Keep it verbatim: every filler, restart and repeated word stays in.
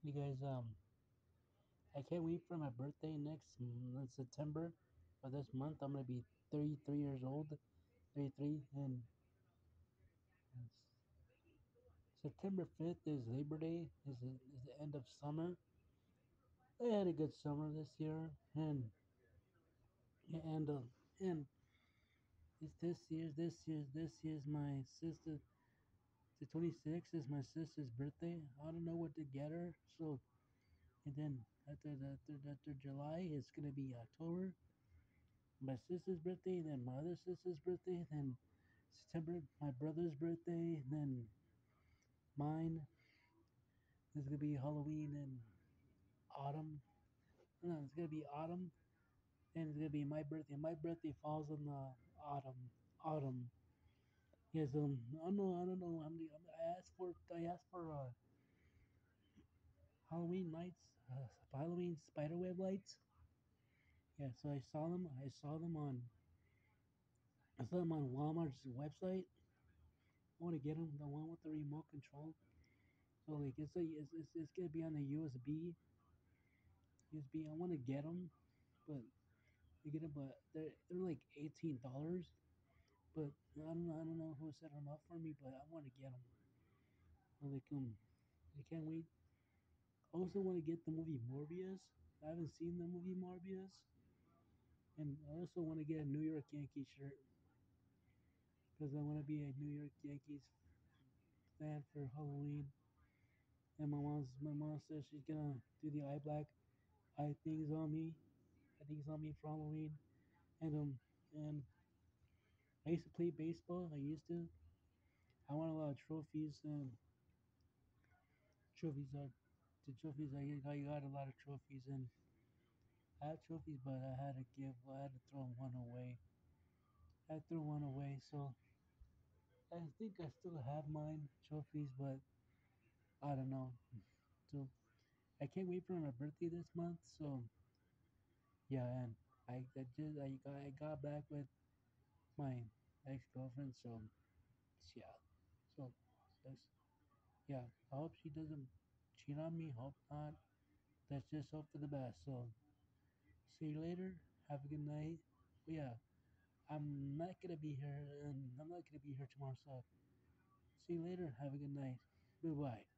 You guys, um, I can't wait for my birthday next m- September of this month. I'm gonna be thirty-three years old, thirty-three, and September fifth is Labor Day. Is the, is the end of summer. I had a good summer this year, and and uh, and it's this year's this year's this year's my sister. The twenty-sixth is my sister's birthday. I don't know what to get her, so and then after the, after, after July, it's gonna be October, my sister's birthday, then my other sister's birthday, then September, my brother's birthday, then mine. It's gonna be Halloween and autumn. No, it's gonna be autumn, and it's gonna be my birthday. My birthday falls in the autumn. Autumn. Yes. Um. I don't know. I don't know. I'm, I asked for. I asked for uh, Halloween lights. Uh, Halloween spiderweb lights. Yeah. So I saw them. I saw them on. I saw them on Walmart's website. I want to get them. The one with the remote control. So like it's a it's, it's, it's gonna be on the U S B. U S B. I want to get them, but I get them, but they're they're like eighteen dollars. But I don't know. I don't know who set them up for me, but I want to get them. I like um. I can't wait. I also want to get the movie Morbius. I haven't seen the movie Morbius, and I also want to get a New York Yankees shirt because I want to be a New York Yankees fan for Halloween. And my mom's my mom says she's gonna do the eye black eye things on me. I think it's on me for Halloween. And um and I used to play baseball. I used to. I won a lot of trophies. Um, trophies are the trophies. I got, I got a lot of trophies, and I had trophies, but I had to give. I had to throw one away. I threw one away, so I think I still have mine trophies, but I don't know. So I can't wait for my birthday this month. So yeah, and I, I just I got I got back with my ex girlfriend. So yeah, so that's yeah. I hope she doesn't cheat on me. Hope not. Let's just hope for the best. So see you later. Have a good night. But yeah, I'm not gonna be here, and I'm not gonna be here tomorrow. So see you later. Have a good night. Goodbye.